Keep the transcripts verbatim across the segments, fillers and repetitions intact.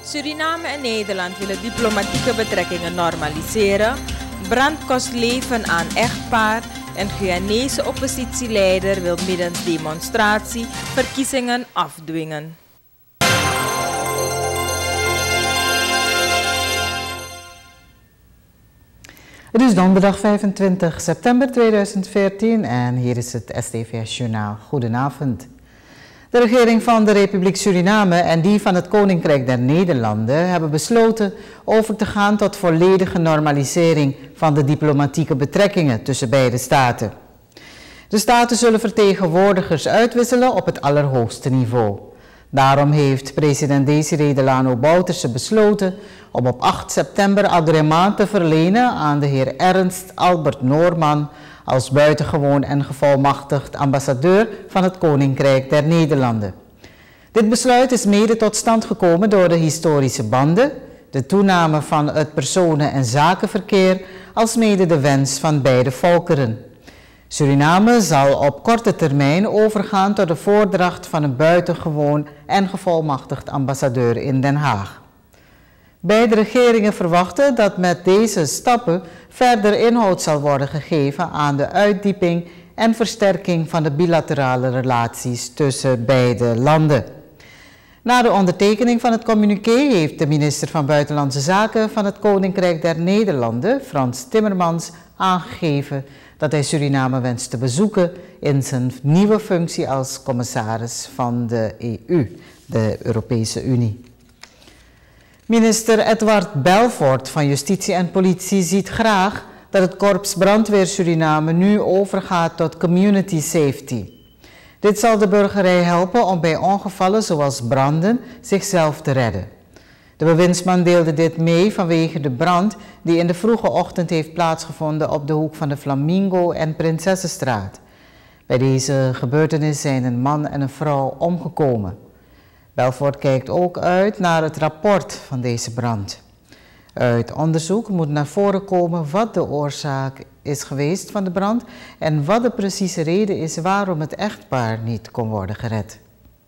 Suriname en Nederland willen diplomatieke betrekkingen normaliseren. Brand kost leven aan echtpaar en Guyanese oppositieleider wil middels demonstratie verkiezingen afdwingen. Het is donderdag vijfentwintig september tweeduizend veertien en hier is het S T V S-journaal. Goedenavond. De regering van de Republiek Suriname en die van het Koninkrijk der Nederlanden hebben besloten over te gaan tot volledige normalisering van de diplomatieke betrekkingen tussen beide staten. De staten zullen vertegenwoordigers uitwisselen op het allerhoogste niveau. Daarom heeft president Desiré Delano Bouterse besloten om op acht september agrément te verlenen aan de heer Ernst Albert Noorman als buitengewoon en gevolmachtigd ambassadeur van het Koninkrijk der Nederlanden. Dit besluit is mede tot stand gekomen door de historische banden, de toename van het personen- en zakenverkeer, alsmede de wens van beide volkeren. Suriname zal op korte termijn overgaan tot de voordracht van een buitengewoon en gevolmachtigd ambassadeur in Den Haag. Beide regeringen verwachten dat met deze stappen verder inhoud zal worden gegeven aan de uitdieping en versterking van de bilaterale relaties tussen beide landen. Na de ondertekening van het communiqué heeft de minister van Buitenlandse Zaken van het Koninkrijk der Nederlanden, Frans Timmermans, aangegeven dat hij Suriname wenst te bezoeken in zijn nieuwe functie als commissaris van de E U, de Europese Unie. Minister Edward Belfort van Justitie en Politie ziet graag dat het Korps Brandweer Suriname nu overgaat tot community safety. Dit zal de burgerij helpen om bij ongevallen zoals branden zichzelf te redden. De bewindsman deelde dit mee vanwege de brand die in de vroege ochtend heeft plaatsgevonden op de hoek van de Flamingo en Prinsessenstraat. Bij deze gebeurtenis zijn een man en een vrouw omgekomen. Belfort kijkt ook uit naar het rapport van deze brand. Uit onderzoek moet naar voren komen wat de oorzaak is geweest van de brand en wat de precieze reden is waarom het echtpaar niet kon worden gered.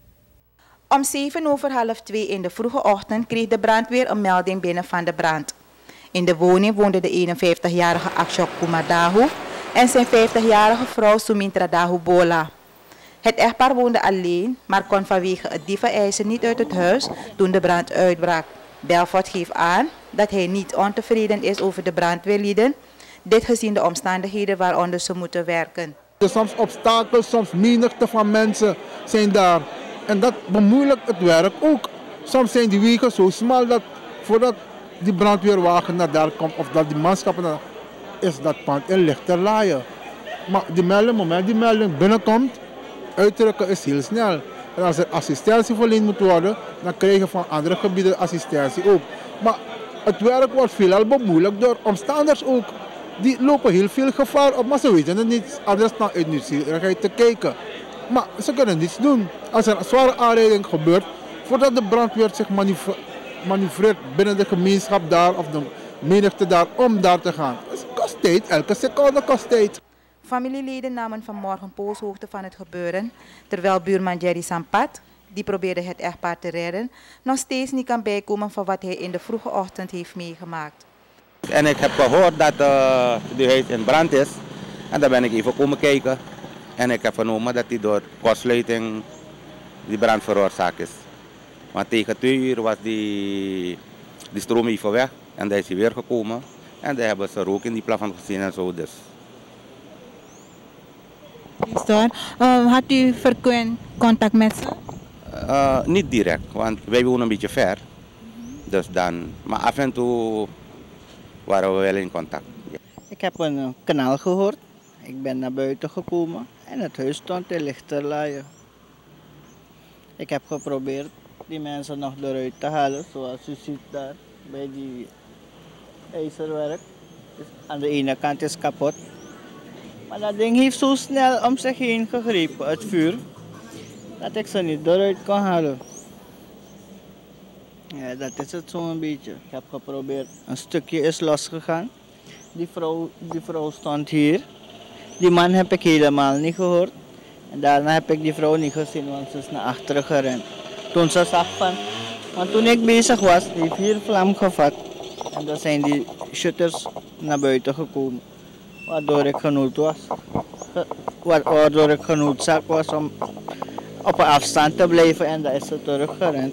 Om zeven over half twee in de vroege ochtend kreeg de brandweer een melding binnen van de brand. In de woning woonde de eenenvijftigjarige Akshok Kumar Dahu en zijn vijftigjarige vrouw Sumintra Dahu Bola. Het echtpaar woonde alleen, maar kon vanwege het dieveneisen niet uit het huis toen de brand uitbrak. Belfort geeft aan dat hij niet ontevreden is over de brandweerlieden, dit gezien de omstandigheden waaronder ze moeten werken. Soms obstakels, soms menigte van mensen zijn daar. En dat bemoeilijkt het werk ook. Soms zijn die wegen zo smal dat voordat die brandweerwagen naar daar komt of dat die manschappen naar, is dat pand in lichte laaien. Maar die melding, moment die melding binnenkomt, uitdrukken is heel snel. En als er assistentie verleend moet worden, dan krijg je van andere gebieden assistentie ook. Maar het werk wordt veelal bemoeilijkt door omstanders ook. Die lopen heel veel gevaar op, maar ze weten het niet. Anders dan uit nieuwsgierigheid te kijken. Maar ze kunnen niets doen. Als er een zware aanrijding gebeurt, voordat de brandweer zich manoeuvreert binnen de gemeenschap daar of de menigte daar om daar te gaan. Het kost tijd, elke seconde kost tijd. Familieleden namen vanmorgen polshoogte van het gebeuren, terwijl buurman Jerry Sampat, die probeerde het echtpaar te redden, nog steeds niet kan bijkomen van wat hij in de vroege ochtend heeft meegemaakt. En ik heb gehoord dat uh, de huis in brand is en daar ben ik even komen kijken. En ik heb vernomen dat die door kortsluiting die brand veroorzaakt is. Want tegen twee uur was die, die stroom even weg en daar is hij weer gekomen. En daar hebben ze rook in die plafond gezien en zo dus. Uh, had u frequent contact met ze? Uh, niet direct, want wij wonen een beetje ver. Dus dan, maar af en toe waren we wel in contact. Ja. Ik heb een uh, kanaal gehoord. Ik ben naar buiten gekomen en het huis stond in lichte laaien. Ik heb geprobeerd die mensen nog eruit te halen, zoals u ziet daar bij die ijzerwerk. Dus aan de ene kant is kapot. Maar dat ding heeft zo snel om zich heen gegrepen, het vuur, dat ik ze niet eruit kon halen. Ja, dat is het zo'n beetje. Ik heb geprobeerd, een stukje is losgegaan. Die vrouw, die vrouw stond hier. Die man heb ik helemaal niet gehoord. En daarna heb ik die vrouw niet gezien, want ze is naar achteren gerend. Toen ze zag van, Want toen ik bezig was, heeft hier vlam gevat. En dan zijn die shutters naar buiten gekomen. Waardoor ik genood was. Waardoor ik genoodzaakt was om op een afstand te blijven en dan is ze teruggerend.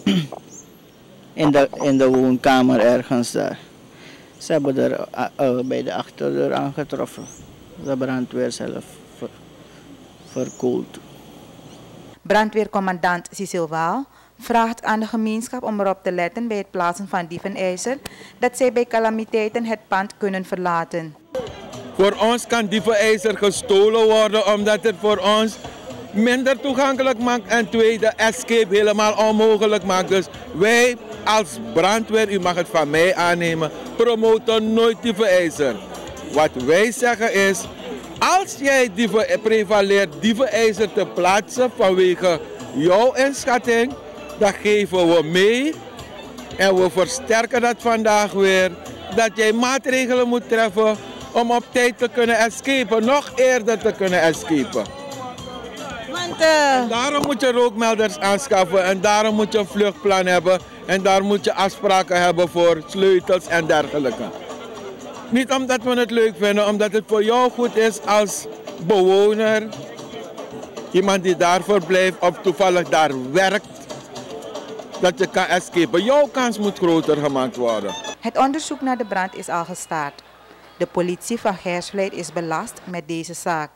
In de, in de woonkamer ergens daar. Ze hebben er uh, bij de achterdeur aangetroffen. De brandweer zelf ver, verkoeld. Brandweercommandant Cecile Waal vraagt aan de gemeenschap om erop te letten bij het plaatsen van dievenijzer dat zij bij calamiteiten het pand kunnen verlaten. Voor ons kan dievenijzer gestolen worden omdat het voor ons minder toegankelijk maakt en twee, de escape helemaal onmogelijk maakt. Dus wij als brandweer, u mag het van mij aannemen, promoten nooit dievenijzer. Wat wij zeggen is, als jij dieven, prevaleert dievenijzer te plaatsen vanwege jouw inschatting, dan geven we mee en we versterken dat vandaag weer, dat jij maatregelen moet treffen om op tijd te kunnen escapen, nog eerder te kunnen escapen. Want, uh... Daarom moet je rookmelders aanschaffen en daarom moet je een vluchtplan hebben en daar moet je afspraken hebben voor sleutels en dergelijke. Niet omdat we het leuk vinden, omdat het voor jou goed is als bewoner, iemand die daar verblijft of toevallig daar werkt, dat je kan escapen. Jouw kans moet groter gemaakt worden. Het onderzoek naar de brand is al gestart. De politie van Gersvliet is belast met deze zaak.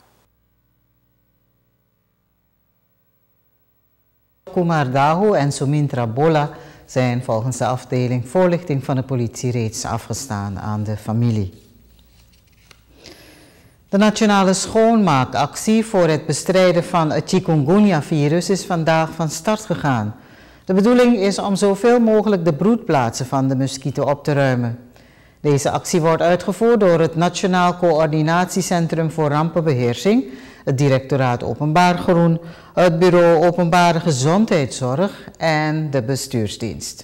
Kumar Dahu en Sumintra Bolla zijn volgens de afdeling voorlichting van de politie reeds afgestaan aan de familie. De nationale schoonmaakactie voor het bestrijden van het chikungunya-virus is vandaag van start gegaan. De bedoeling is om zoveel mogelijk de broedplaatsen van de muskieten op te ruimen. Deze actie wordt uitgevoerd door het Nationaal Coördinatiecentrum voor Rampenbeheersing, het Directoraat Openbaar Groen, het Bureau Openbare Gezondheidszorg en de Bestuursdienst.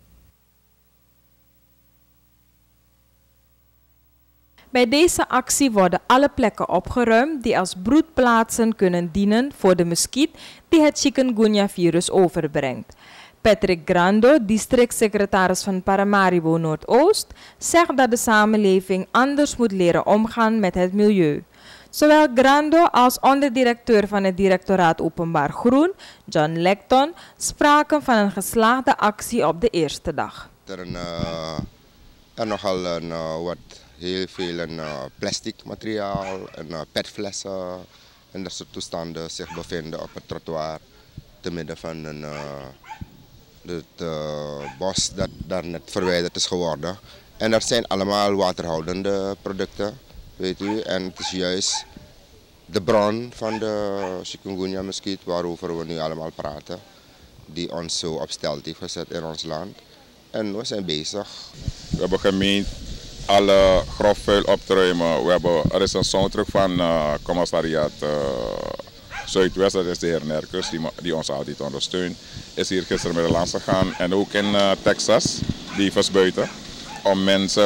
Bij deze actie worden alle plekken opgeruimd die als broedplaatsen kunnen dienen voor de muskiet die het chikungunya-virus overbrengt. Patrick Grando, districtsecretaris van Paramaribo Noordoost, zegt dat de samenleving anders moet leren omgaan met het milieu. Zowel Grando als onderdirecteur van het Directoraat Openbaar Groen, John Lecton, spraken van een geslaagde actie op de eerste dag. Er is uh, er nogal een, uh, wat heel veel een, uh, plastic materiaal en uh, petflessen en dat soort toestanden zich bevinden op het trottoir te midden van een, uh, het uh, bos dat daar net verwijderd is geworden. En dat zijn allemaal waterhoudende producten, weet u. En het is juist de bron van de chikungunya-muskiet waarover we nu allemaal praten, die ons zo op stelte heeft gezet in ons land. En we zijn bezig. We hebben gemeend alle grofvuil op te ruimen. We hebben, er is een soundtrack van uh, commissariat uh, Zuidwest, dat is de heer Nerkus, die, die ons altijd ondersteunt. Is hier gisteren met de langs gegaan en ook in uh, Texas, die versbuiten, om mensen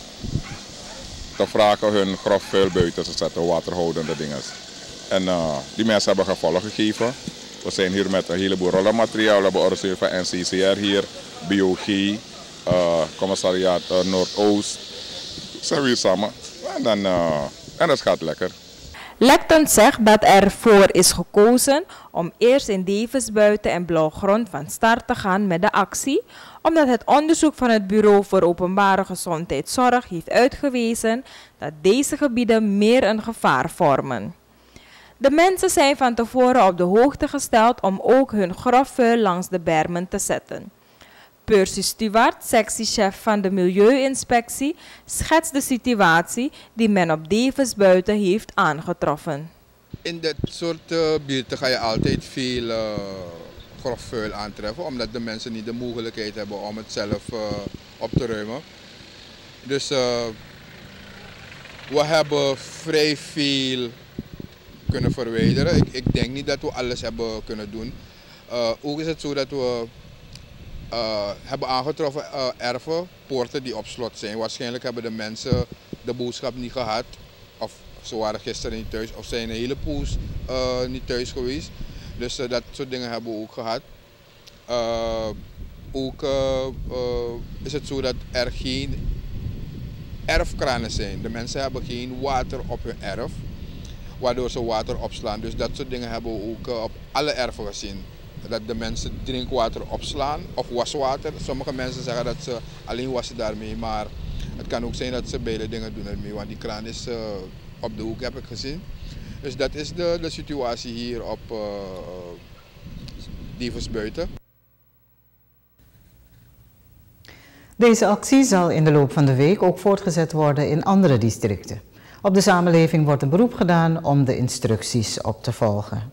te vragen hun grofvuil buiten te zetten, waterhoudende dingen. En uh, die mensen hebben gevolg gegeven. We zijn hier met een heleboel rollenmateriaal. We hebben organisatie van N C C R hier, B O G, uh, commissariat uh, Noordoost. Zijn we hier samen. En, dan, uh, en dat gaat lekker. Lecton zegt dat ervoor is gekozen om eerst in Devensbuiten en Blauwgrond van start te gaan met de actie, omdat het onderzoek van het Bureau voor Openbare Gezondheidszorg heeft uitgewezen dat deze gebieden meer een gevaar vormen. De mensen zijn van tevoren op de hoogte gesteld om ook hun grofvuil langs de bermen te zetten. Percy Stewart, sectiechef van de Milieuinspectie, schetst de situatie die men op Devensbuiten heeft aangetroffen. In dit soort uh, buurten ga je altijd veel uh, grofvuil aantreffen, omdat de mensen niet de mogelijkheid hebben om het zelf uh, op te ruimen. Dus uh, we hebben vrij veel kunnen verwijderen. Ik, ik denk niet dat we alles hebben kunnen doen. Uh, ook is het zo dat we uh, hebben aangetroffen uh, erven, poorten die op slot zijn. Waarschijnlijk hebben de mensen de boodschap niet gehad. Of ze waren gisteren niet thuis of zijn een hele poos uh, niet thuis geweest. Dus uh, dat soort dingen hebben we ook gehad. Uh, ook uh, uh, is het zo dat er geen erfkranen zijn. De mensen hebben geen water op hun erf, waardoor ze water opslaan. Dus dat soort dingen hebben we ook uh, op alle erven gezien. Dat de mensen drinkwater opslaan of waswater. Sommige mensen zeggen dat ze alleen wassen daarmee, maar het kan ook zijn dat ze beide dingen doen ermee, want die kraan is uh, op de hoek, heb ik gezien. Dus dat is de, de situatie hier op uh, Devensbuiten. Deze actie zal in de loop van de week ook voortgezet worden in andere districten. Op de samenleving wordt een beroep gedaan om de instructies op te volgen.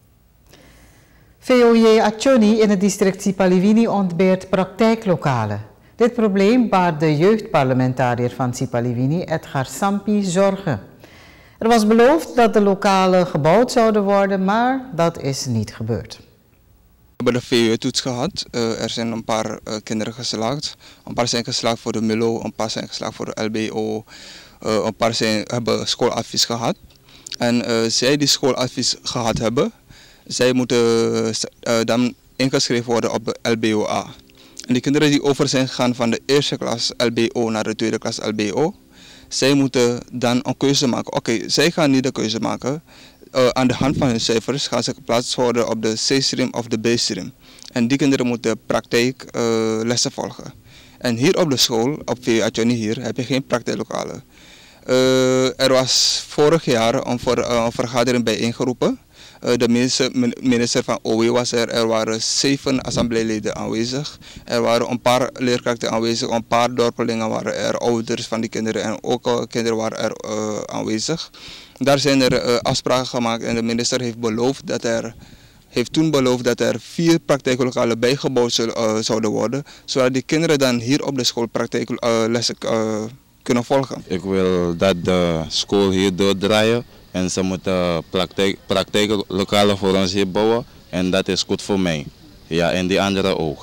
V O J Accioni in het district Sipaliwini ontbeert praktijklokalen. Dit probleem baart de jeugdparlementariër van Sipaliwini, Edgar Sampi, zorgen. Er was beloofd dat de lokalen gebouwd zouden worden, maar dat is niet gebeurd. We hebben de V O J-toets gehad. Uh, er zijn een paar uh, kinderen geslaagd. Een paar zijn geslaagd voor de M I L O, een paar zijn geslaagd voor de L B O. Uh, een paar zijn, hebben schooladvies gehad. En uh, zij die schooladvies gehad hebben, zij moeten uh, dan ingeschreven worden op de L B O A. En die kinderen die over zijn gegaan van de eerste klas L B O naar de tweede klas L B O, zij moeten dan een keuze maken. Oké, okay, zij gaan niet de keuze maken. Uh, aan de hand van hun cijfers gaan ze geplaatst worden op de C-stream of de B-stream. En die kinderen moeten praktijklessen uh, volgen. En hier op de school, op V O J Accioni hier, heb je geen praktijklokalen. Uh, er was vorig jaar een, ver, uh, een vergadering bijeengeroepen. Uh, de minister, minister van O W was er, er waren zeven assembleeleden aanwezig. Er waren een paar leerkrachten aanwezig, een paar dorpelingen waren er, ouders van die kinderen en ook uh, kinderen waren er uh, aanwezig. Daar zijn er uh, afspraken gemaakt en de minister heeft beloofd dat er, heeft toen beloofd dat er vier praktijklokalen bijgebouwd zullen, uh, zouden worden, zodat die kinderen dan hier op de school praktijklessen uh, kunnen volgen. Ik wil dat de school hier doordraaien en ze moeten praktijk, praktijklokalen voor ons hier bouwen en dat is goed voor mij. Ja, en die anderen ook.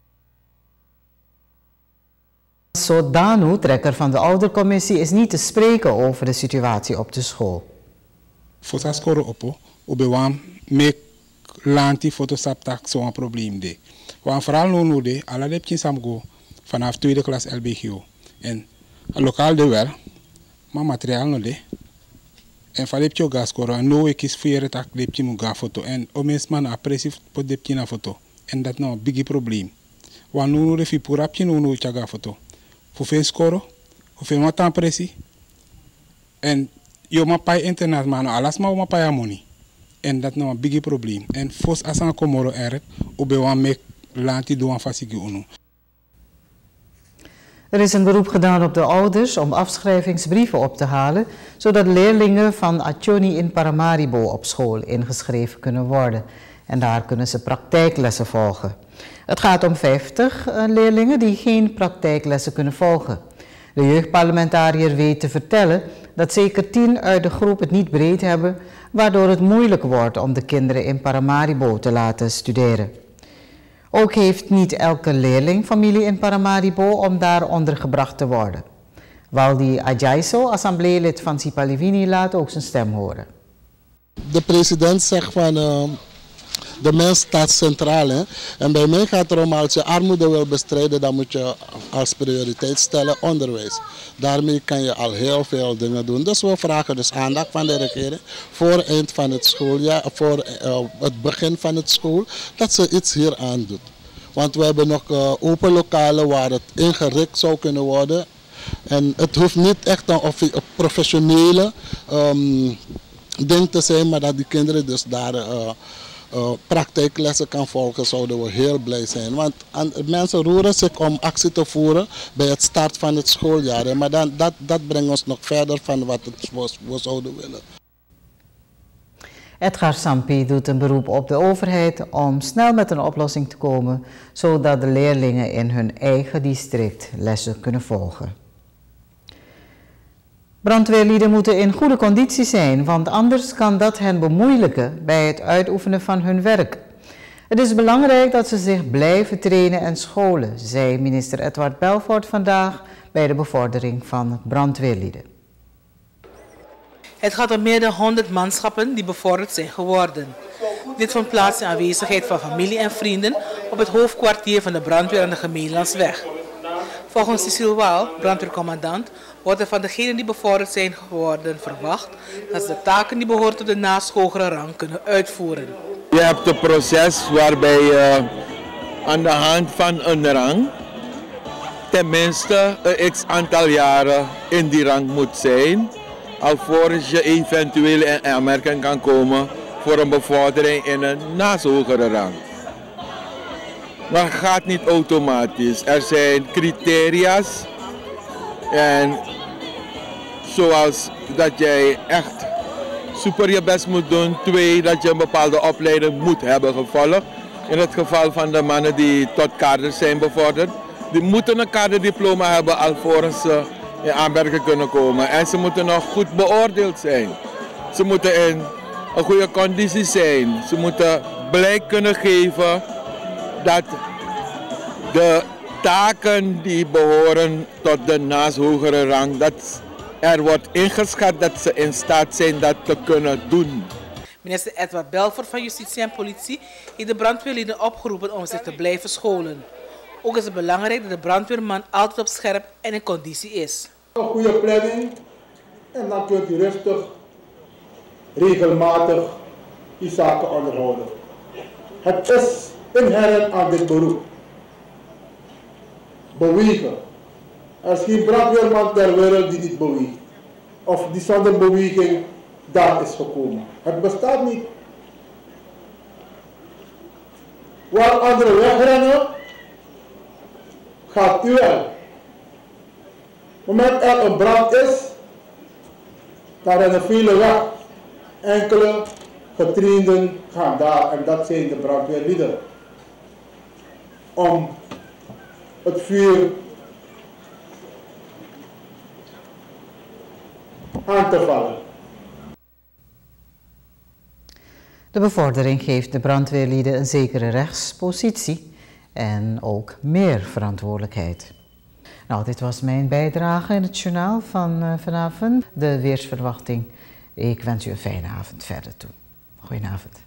Sodanu, trekker van de oudercommissie, is niet te spreken over de situatie op de school. Voor dat scoren op, op bewaan met lanti fotosaptak zo'n probleem de. Want vooral nu nu de, alle lepjes samgo vanaf tweede klas L B G O. En lokaal de wel, maar materiaal no de. En van lepje gas scoren, no ik is vier tak lepje mu ga foto. En omens man apprecief pot lepje na foto. En dat nou een big probleem. Want nu nu de fi purapje nu nu chaga foto. Hoeveel scoren, hoeveel wat aan pressie. En je mag bij internet, maar alles maar op je money. En dat is nou een big probleem. En fos als een komoro er, op je mek lanti doen fasigi unu. Er is een beroep gedaan op de ouders om afschrijvingsbrieven op te halen, zodat leerlingen van Accioni in Paramaribo op school ingeschreven kunnen worden. En daar kunnen ze praktijklessen volgen. Het gaat om vijftig leerlingen die geen praktijklessen kunnen volgen. De jeugdparlementariër weet te vertellen dat zeker tien uit de groep het niet breed hebben, waardoor het moeilijk wordt om de kinderen in Paramaribo te laten studeren. Ook heeft niet elke leerling familie in Paramaribo om daar ondergebracht te worden. Waldi Ajaiso, assembleelid van Sipaliwini, laat ook zijn stem horen. De president zegt van uh, de mens staat centraal. Hè? En bij mij gaat het erom, als je armoede wil bestrijden, dan moet je als prioriteit stellen onderwijs. Daarmee kan je al heel veel dingen doen. Dus we vragen dus aandacht van de regering voor het eind van het schooljaar, voor uh, het begin van het school, dat ze iets hier aan doet. Want we hebben nog uh, open lokalen waar het ingericht zou kunnen worden. En het hoeft niet echt een, een professionele um, ding te zijn, maar dat die kinderen dus daar uh, uh, praktijklessen kan volgen, zouden we heel blij zijn. Want aan, mensen roeren zich om actie te voeren bij het start van het schooljaar. Hè. Maar dan, dat, dat brengt ons nog verder van wat het, we, we zouden willen. Edgar Sampi doet een beroep op de overheid om snel met een oplossing te komen, zodat de leerlingen in hun eigen district lessen kunnen volgen. Brandweerlieden moeten in goede conditie zijn, want anders kan dat hen bemoeilijken bij het uitoefenen van hun werk. Het is belangrijk dat ze zich blijven trainen en scholen, zei minister Edward Belfort vandaag bij de bevordering van brandweerlieden. Het gaat om meer dan honderd manschappen die bevorderd zijn geworden. Dit vond plaats in aanwezigheid van familie en vrienden op het hoofdkwartier van de brandweer aan de Gemeenlandsweg. Volgens Cecile Waal, brandweercommandant, wordt er van degenen die bevorderd zijn geworden verwacht dat ze de taken die behoren tot de naast hogere rang kunnen uitvoeren. Je hebt een proces waarbij je aan de hand van een rang tenminste een x aantal jaren in die rang moet zijn, alvorens je eventueel in aanmerking kan komen voor een bevordering in een naast hogere rang. Maar het gaat niet automatisch. Er zijn criteria's en zoals dat jij echt super je best moet doen. Twee, dat je een bepaalde opleiding moet hebben gevolgd. In het geval van de mannen die tot kaders zijn bevorderd. Die moeten een kaderdiploma hebben alvorens ze in aanmerking kunnen komen. En ze moeten nog goed beoordeeld zijn. Ze moeten in een goede conditie zijn. Ze moeten blijk kunnen geven dat de taken die behoren tot de naast hogere rang, dat er wordt ingeschat dat ze in staat zijn dat te kunnen doen. Minister Edward Belfort van Justitie en Politie heeft de brandweerlieden opgeroepen om zich te blijven scholen. Ook is het belangrijk dat de brandweerman altijd op scherp en in conditie is. Een goede planning en dan kunt u rustig, regelmatig die zaken onderhouden. Het is inherent aan dit beroep. Bewegen. Er is geen brandweerman ter wereld die niet beweegt. Of die zonder beweging daar is gekomen. Het bestaat niet. Waar anderen wegrennen, gaat u wel. Op het moment er een brand is, dan rennen velen weg. Enkele getrainden gaan daar en dat zijn de brandweerlieden. Om het vuur aan te vallen. De bevordering geeft de brandweerlieden een zekere rechtspositie en ook meer verantwoordelijkheid. Nou, dit was mijn bijdrage in het journaal van uh, vanavond, de weersverwachting. Ik wens u een fijne avond verder toe. Goedenavond.